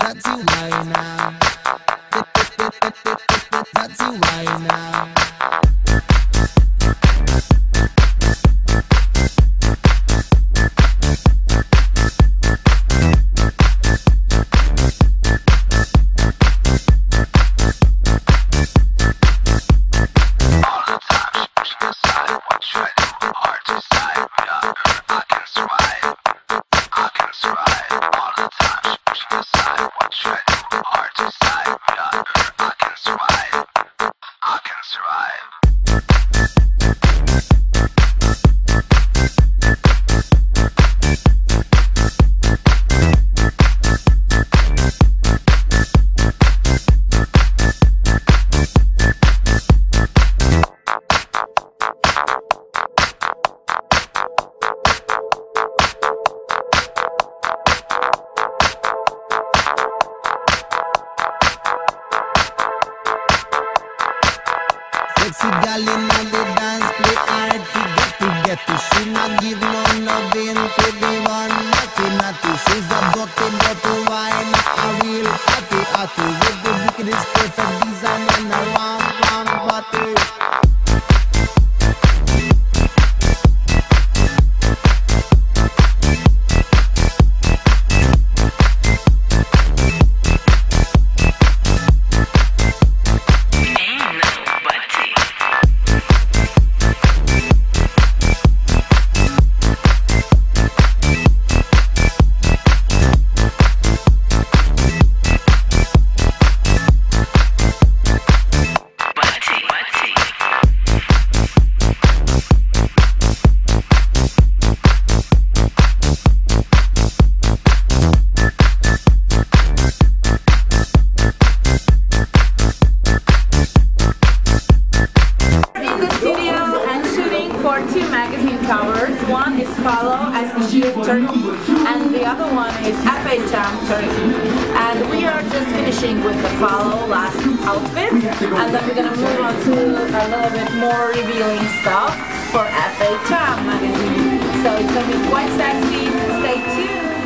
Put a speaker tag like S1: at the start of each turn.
S1: That's you right now. That's you right now. Sexy gal inna the dance, play hard to get to. She not give no loving to the one naughty. She's a dirty wine, a real hottie. With the wickedest perfect design and a round body.
S2: One is Follow as Egypt, Turkey, and the other one is FHM, Turkey. And we are just finishing with the Follow last outfit, and then we're gonna move on to a little bit more revealing stuff for FHM magazine. So it's gonna be quite sexy. Stay tuned.